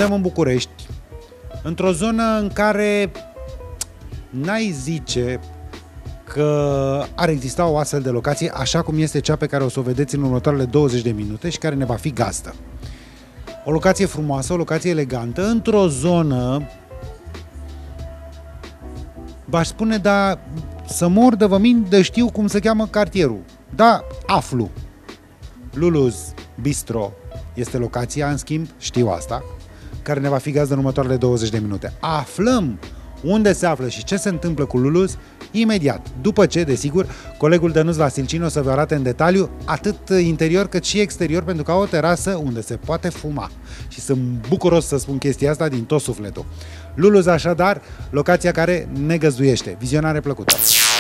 suntem în București, într-o zonă în care n-ai zice că ar exista o astfel de locație, așa cum este cea pe care o să o vedeți în următoarele 20 de minute și care ne va fi gazdă. O locație frumoasă, o locație elegantă, într-o zonă, v-aș spune, dar să mor de vă mint de știu cum se cheamă cartierul. Da, aflu. Lulu's Bistro este locația, în schimb, știu asta, care ne va fi gazdă în următoarele 20 de minute. Aflăm unde se află și ce se întâmplă cu Lulu's imediat, după ce, desigur, colegul Dănuț Vasilcin o să vă arate în detaliu atât interior cât și exterior, pentru că au o terasă unde se poate fuma. Și sunt bucuros să spun chestia asta din tot sufletul. Lulu's, așadar, locația care ne găzduiește. Vizionare plăcută!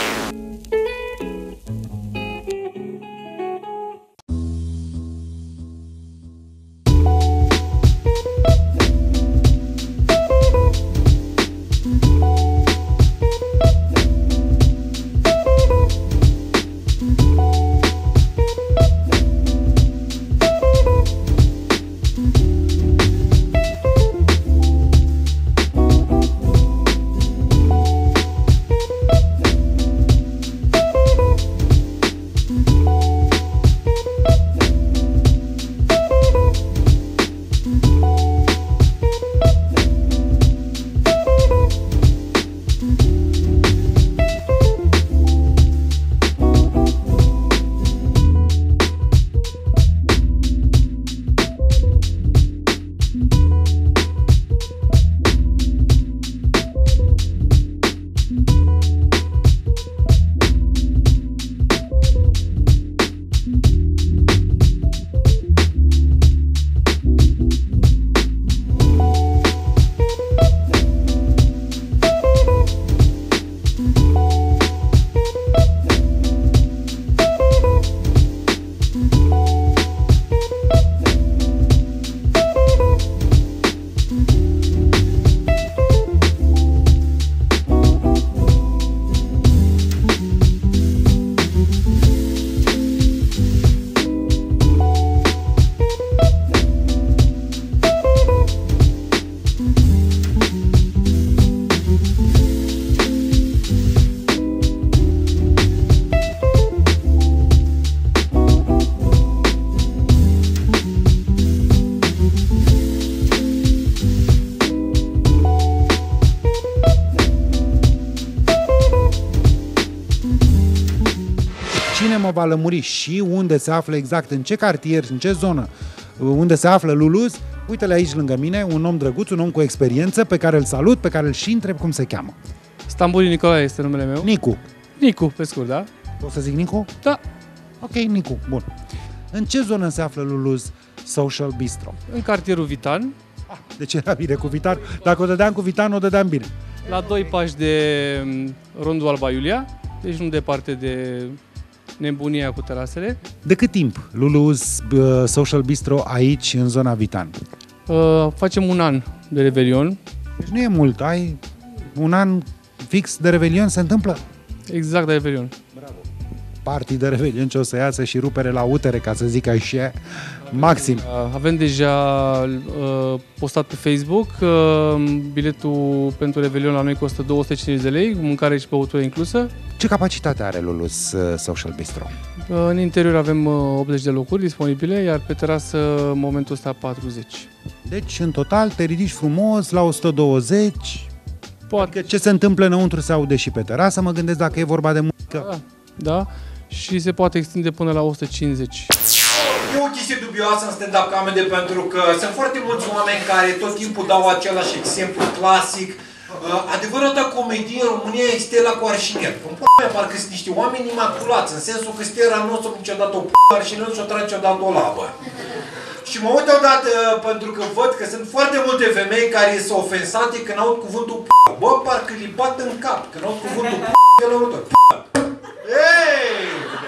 Cine mă va lămuri și unde se află exact, în ce cartier, în ce zonă, unde se află Lulu's, uite-le aici lângă mine, un om drăguț, un om cu experiență, pe care îl salut, pe care îl și întreb cum se cheamă. Stambuli Nicolae este numele meu. Nicu. Nicu, pe scurt, da? O să zic Nicu? Da. Ok, Nicu, bun. În ce zonă se află Lulu's Social Bistro? În cartierul Vitan. Deci era bine cu Vitan. Dacă o dădeam cu Vitan, o dădeam bine. La 2 pași de rondul Alba Iulia, deci nu departe de nebunia cu terasele. De cât timp Lulu's Social Bistro aici, în zona Vitan? Facem un an de Revelion. Deci nu e mult, ai un an fix de Revelion, se întâmplă? Exact de Revelion. Bravo. Party de Revelion ce o să iasă și rupere la utere, ca să zic așa, maxim. Avem deja postat pe Facebook, biletul pentru Revelion la noi costă 250 de lei, mâncare și băutură inclusă. Ce capacitate are Lulu's Social Bistro? În interior avem 80 de locuri disponibile, iar pe terasă în momentul ăsta 40. Deci, în total, te ridici frumos la 120. Poate. Adică ce se întâmplă înăuntru se aude și pe terasă, mă gândesc dacă e vorba de muzică. Da, și se poate extinde până la 150. E o chestie dubioasă în stand-up comedy pentru că sunt foarte mulți oameni care tot timpul dau același exemplu clasic. Adevărata comedie în România e Stella cu Arșinet. În p***a parcă sunt niște oameni imaculați, în sensul că Stella nu o să niciodată o p***a, Arșinet și-o trage niciodată o labă. Și mă uit odată pentru că văd că sunt foarte multe femei care sunt ofensate când aud cuvântul p***a. Bă, parcă li bat în cap când aud cuvântul p***a, el următor. Ei!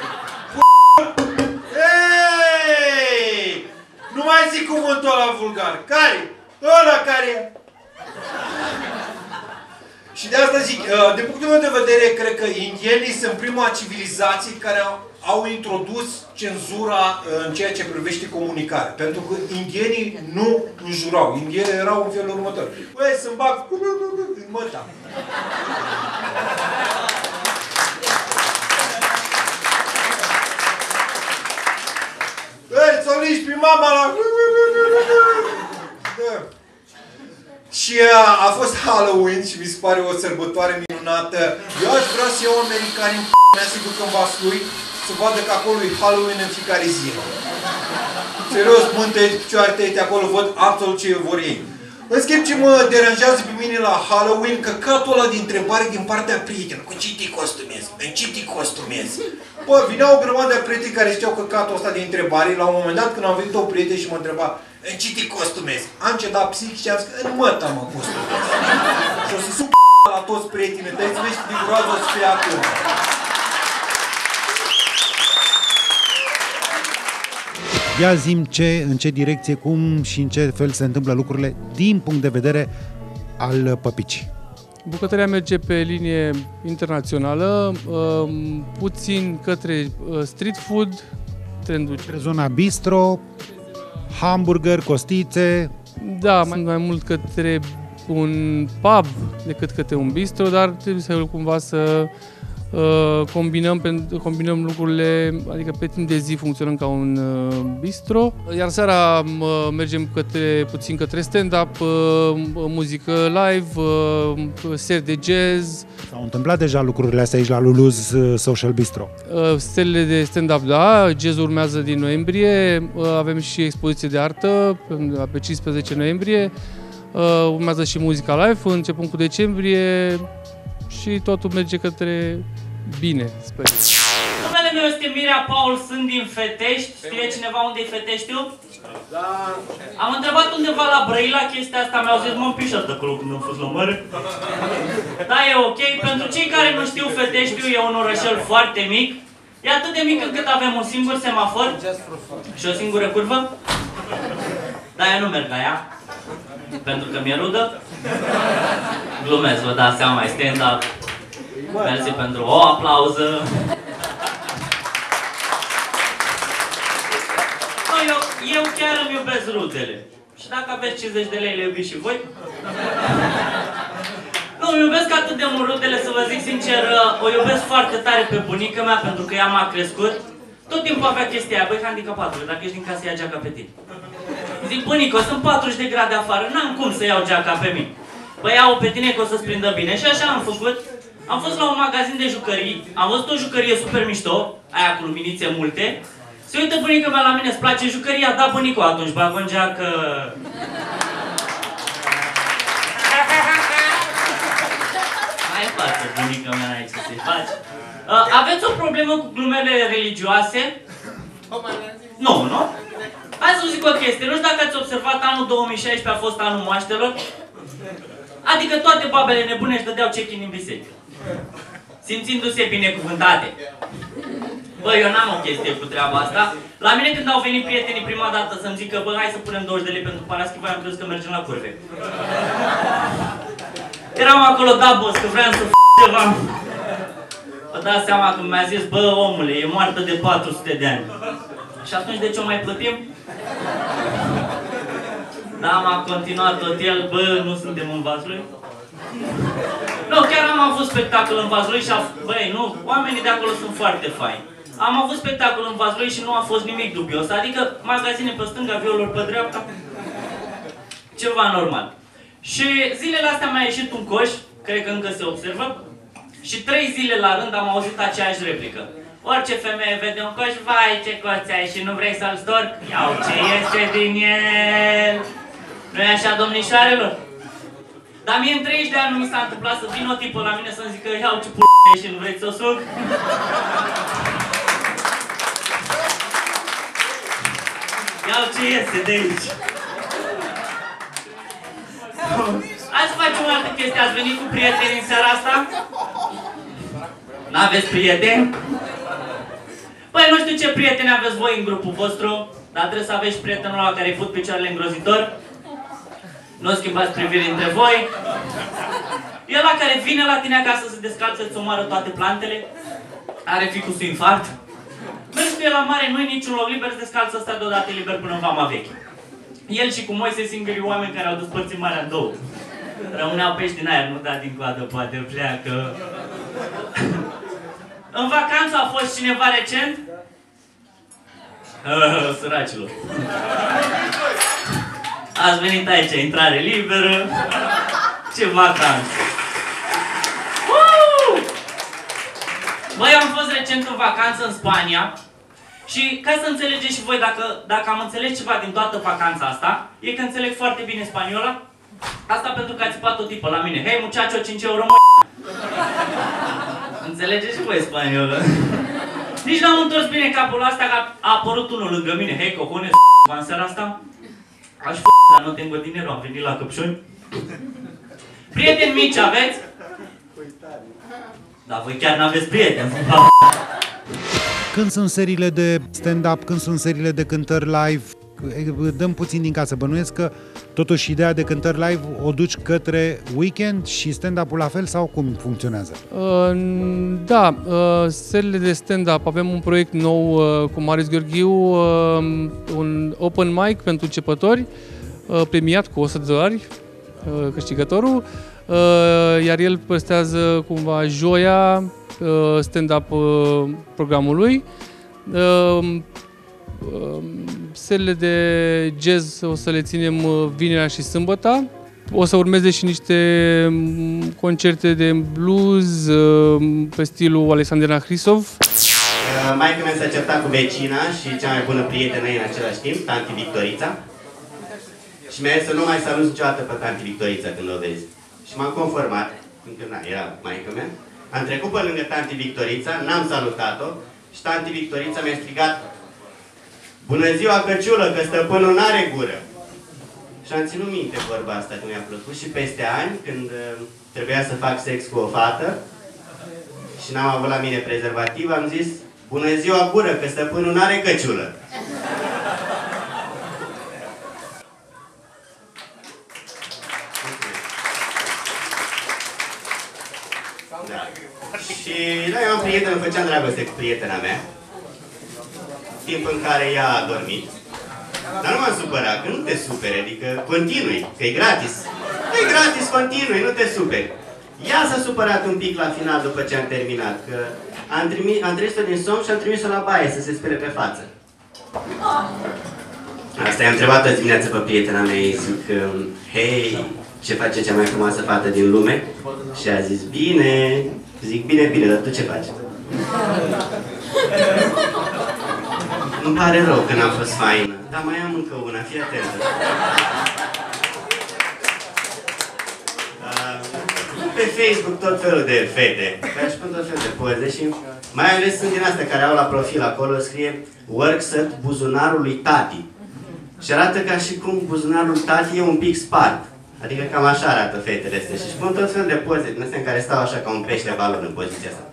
Ei! Nu mai zic cuvântul ăla vulgar. Care? Ăla care? Și de asta zic, din punctul meu de vedere, cred că indienii sunt prima civilizație care au introdus cenzura în ceea ce privește comunicarea. Pentru că indienii nu înjurau. Indienii erau în felul următor. Băi, să-mi bag în măta. Băi, ți-o liși pe mama la... Da. Și a fost Halloween și mi se pare o sărbătoare minunată. Eu aș vrea să iau americani în mea să duc în Vaslui să vadă că acolo e Halloween în fiecare zi. Serios, mântă-i, picioare-te acolo, văd absolut ce vor ei. În schimb, ce mă deranjează pe mine la Halloween, căcatul ăla de întrebare din partea prietenilor. Cu ce te costumezi? În ce te costumezi? Bă, vineau o grămadă de prieteni care știau căcatul ăsta de întrebare. La un moment dat, când am venit o prieten și mă întreba în ce te costumezi? Am cedat psihic și am zis, în măta mă costumez. Și o să suc la toți prietenii tăi, să vezi cât de groază o să fie acum. Ia zi-mi în ce direcție, cum și în ce fel se întâmplă lucrurile din punct de vedere al păpicii. Bucătăria merge pe linie internațională, puțin către street food, trenduri. Zona bistro, hamburger, costițe. Da, mai mult către un pub decât către un bistro, dar trebuie să cumva să combinăm lucrurile, adică pe timp de zi funcționăm ca un bistro. Iar seara mergem puțin către stand-up, muzică live, seri de jazz. S-au întâmplat deja lucrurile astea aici la Lulu's Social Bistro. Serile de stand-up, da, jazz urmează din noiembrie, avem și expoziție de artă pe 15 noiembrie, urmează și muzica live, începând cu decembrie și totul merge către bine, sper. Numele meu este Mirea Paul, sunt din Fetești. Știe cineva unde e Feteștiul? Da. Am întrebat undeva la Brăila chestia asta, mi-au zis, mă pișat de acolo când am fost la mare. Da, e ok. Pentru cei care nu știu, Feteștiul e un orășel foarte mic. E atât de mic încât avem un singur semafor și o singură curvă. Da, eu nu merg la ea, pentru că mi-e rudă. Glumesc, vă dați seama, e stand-up. Mersi pentru o aplauză. No, eu chiar îmi iubesc rudele. Și dacă aveți 50 de lei, le iubiți și voi? Nu, îmi iubesc atât de mult rudele, să vă zic sincer, o iubesc foarte tare pe bunica mea, pentru că ea m-a crescut. Tot timpul avea chestia aia, băi, handicapatul, dacă ești din casă, ia geaca pe tine. Zic, bunico, sunt 40 de grade afară, n-am cum să iau geaca pe mine. Băi, iau pe tine că o să-ți prindă bine. Și așa am făcut. Am fost la un magazin de jucării, am văzut o jucărie super mișto, aia cu luminițe multe. Se uită bunica mea la mine, îți place jucăria? Da, bunico, atunci bag în geacă. Mai față, bunica mea, n-ai ce să-i faci. Aveți o problemă cu glumele religioase? Nu, nu? Hai să vă zic o chestie, nu știu dacă ați observat, anul 2016 a fost anul moaștelor. Adică toate babele nebune își dădeau check-in în biserică, simțindu-se binecuvântate. Bă, eu n-am o chestie cu treaba asta. La mine când au venit prietenii prima dată să-mi zică, bă, hai să punem 20 de lei pentru paraschiva, am crezut că mergem la curve. Eram acolo, da, boss, că vreau să ceva. Vă dați seama că mi-a zis, bă, omule, e moartă de 400 de ani. Și atunci de ce o mai plătim? Da, m-a continuat tot el, bă, nu suntem în Vaslui. Nu, chiar am avut spectacol în Vaslui și, băi, nu, oamenii de acolo sunt foarte faini. Am avut spectacol în Vaslui și nu a fost nimic dubios, adică magazine pe stânga, violuri pe dreapta. Ceva normal. Și zilele astea mi-a ieșit un coș, cred că încă se observă, și 3 zile la rând am auzit aceeași replică. Orice femeie vede un coș, vai ce coț ai și nu vrei să-l storc? Iau ce iese din el! Nu-i așa, domnișoarelor? Dar mie în 30 de ani nu mi s-a întâmplat să vină o tipă la mine să-mi zică iau ce p***e și nu vrei să o suc? Iau ce iese de aici! Hai să facem o altă chestie, ați venit cu prieteni în seara asta? N-aveți prieteni? Păi nu știu ce prieteni aveți voi în grupul vostru, dar trebuie să aveți și prietenul ăla care îi fut picioarele îngrozitor. Nu schimbați priviri între voi. E ăla care vine la tine acasă să descalță, să omoară toate plantele, are ficul să infarct. Mergi cu el la mare, nu-i niciun loc liber, se descalță ăsta deodată liber până în Vama Veche. El și cu Moise singurii oameni care au despărțit Marea în două. Rămâneau pești din aer, nu da din coadă, poate pleacă. În vacanță a fost cineva recent? Săracilor. Ați venit aici, intrare liberă. Ce vacanță! Băi, am fost recent în vacanță în Spania și ca să înțelegeți și voi, dacă am înțeles ceva din toată vacanța asta, e că înțeleg foarte bine spaniola. Asta pentru că a țipat o tipă la mine. Hei, muchacho, 5 euro, mă. Înțelegeți și voi spaniolă. Nici n-am întors bine capul ăsta că a apărut unul lângă mine. Hei, cojones, în seara asta? Aș f***, dar nu tengo dinero, am venit la căpșuni. Prieteni mici aveți? Dar voi chiar n-aveți prieteni. Când sunt seriile de stand-up, când sunt seriile de cântări live, dăm puțin din casă. Bănuiesc că totuși ideea de cântări live o duci către weekend și stand-up-ul la fel sau cum funcționează? Da, seriile de stand-up, avem un proiect nou cu Marius Gheorghiu, un open mic pentru începători, premiat cu $100, câștigătorul, iar el păstrează cumva joia stand-up programului. Serile de jazz o să le ținem vinerea și sâmbăta. O să urmeze și niște concerte de blues pe stilul Alexandra Hrisov. Maică mea s-a certat cu vecina și cea mai bună prietenă în același timp, tanti Victorița. Și mi-a zis să nu mai salut niciodată pe tanti Victorița când o vezi. Și m-am conformat, fiindcă era maică mea. Am trecut pe lângă tanti Victorița, n-am salutat-o și tanti Victorița mi-a strigat: bună ziua, căciulă, că stăpânul n-are gură. Și am ținut minte vorba asta, că mi-a plăcut și peste ani, când trebuia să fac sex cu o fată și n-am avut la mine prezervativ, am zis: bună ziua, gură, că stăpânul n-are căciulă. Da. Și da, eu am prieten, îmi făceam dragoste cu prietena mea, timp în care ea a dormit. Dar nu m-am supărat, că nu te superi, adică continui, că e gratis. E gratis, continui, nu te superi. Ea s-a supărat un pic la final după ce am terminat, că am trezit-o din somn și am trimis-o la baie să se spere pe față. Asta i-am întrebat azi dimineață pe prietena mea, îi zic: hei, ce face cea mai frumoasă fată din lume? Și a zis: bine. Zic: bine, bine, dar tu ce faci? Îmi pare rău că n-am fost faină, dar mai am încă una, fii atentă. Pe Facebook tot felul de fete, care își pun tot felul de poze și mai ales sunt din astea care au la profil acolo, scrie works at buzunarul lui tati. Și arată ca și cum buzunarul tati e un pic spart. Adică cam așa arată fetele astea și își pun tot felul de poze din astea în care stau așa ca un pește balon în poziția asta.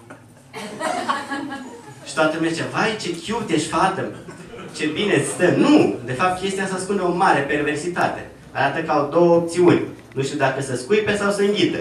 Și toată lumea zice: vai, ce cute ești, fată, ce bine stă. Nu! De fapt, chestia asta ascunde o mare perversitate. Arată că au două opțiuni. Nu știu dacă să scuipe sau să înghită.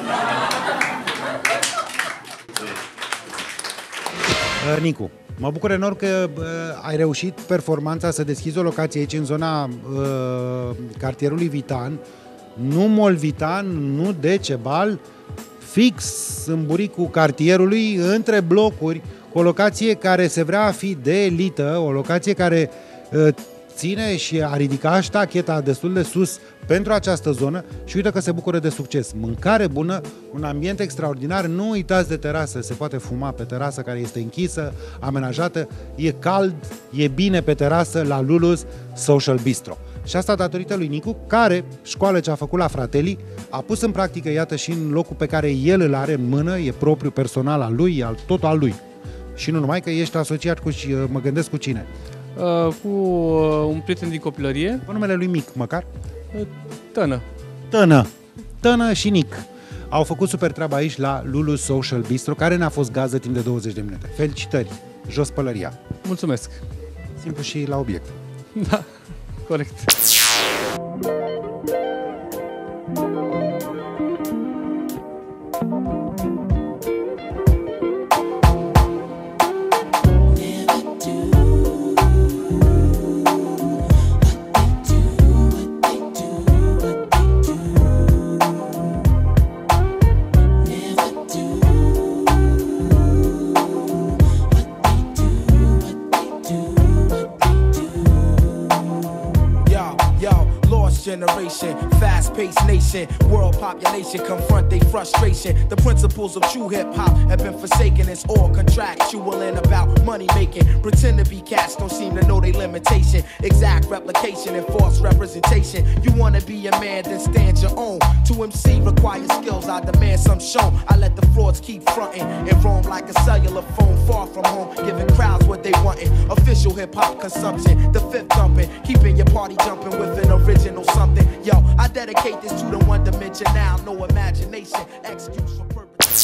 Nicu, mă bucur enorm că ai reușit performanța să deschizi o locație aici în zona cartierului Vitan, nu Molvitan, nu Decebal, fix în buricul cartierului, între blocuri, o locație care se vrea a fi de elită, o locație care ține și a ridicat ștacheta destul de sus pentru această zonă și uite că se bucură de succes. Mâncare bună, un ambient extraordinar, nu uitați de terasă, se poate fuma pe terasă care este închisă, amenajată, e cald, e bine pe terasă la Lulu's Social Bistro. Și asta datorită lui Nicu, care, școală ce a făcut la Fratelli, a pus în practică, iată, și în locul pe care el îl are în mână, e propriu personal al lui, tot al lui. Și nu numai că ești asociat cu, mă gândesc cu cine? Cu un prieten din copilărie. Cu numele lui Mic, măcar? Tănă. Tănă și Nic. Au făcut super treaba aici la Lulu's Social Bistro, care ne-a fost gazdă timp de 20 de minute. Felicitări! Jos pălăria! Mulțumesc! Simplu și la obiect. Da, corect. fast-paced nation. World population confront their frustration. The principles of true hip-hop have been forsaken. It's all contractual and about money making. Pretend to be cats, don't seem to know their limitation. Exact replication and false representation. You wanna be a man, then stand your own. To MC requires skills, I demand some shown. I let the frauds keep fronting and roam like a cellular phone far from home, giving crowds what they wantin'. Official hip-hop consumption, the fifth thumping, keeping your party jumping with an original something. Yo, I dedicate this to the one dimension now, no imagination, excuse for purpose.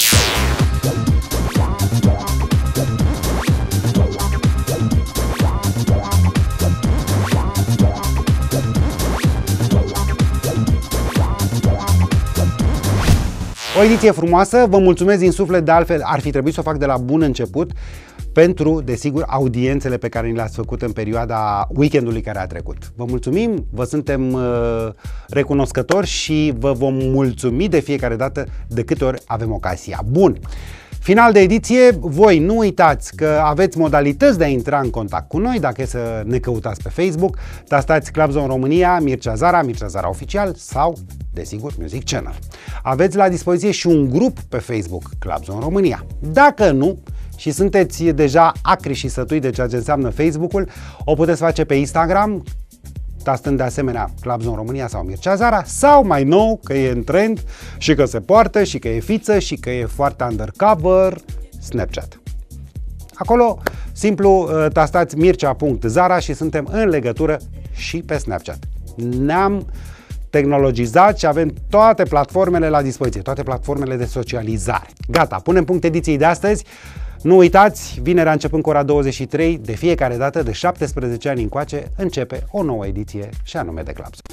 O ediție frumoasă, vă mulțumesc din suflet, de altfel ar fi trebuit să o fac de la bun început pentru, desigur, audiențele pe care ni le-ați făcut în perioada weekendului care a trecut. Vă mulțumim, vă suntem recunoscători și vă vom mulțumi de fiecare dată de câte ori avem ocazia. Bun! Final de ediție, voi nu uitați că aveți modalități de a intra în contact cu noi, dacă e să ne căutați pe Facebook, tastați Club Zone România, Mircea Zara Oficial sau, desigur, Music Channel. Aveți la dispoziție și un grup pe Facebook, Club Zone România. Dacă nu, și sunteți deja acri și sătui de ceea ce înseamnă Facebook-ul, o puteți face pe Instagram, tastând de asemenea Club Zone România sau Mircea Zara, sau mai nou, că e în trend și că se poartă și că e fiță și că e foarte undercover, Snapchat. Acolo, simplu, tastați mircea.zara și suntem în legătură și pe Snapchat. Ne-am tehnologizat și avem toate platformele la dispoziție, toate platformele de socializare. Gata, punem punct ediției de astăzi. Nu uitați, vinerea începând cu ora 23, de fiecare dată, de 17 ani încoace, începe o nouă ediție și anume de Club Zone.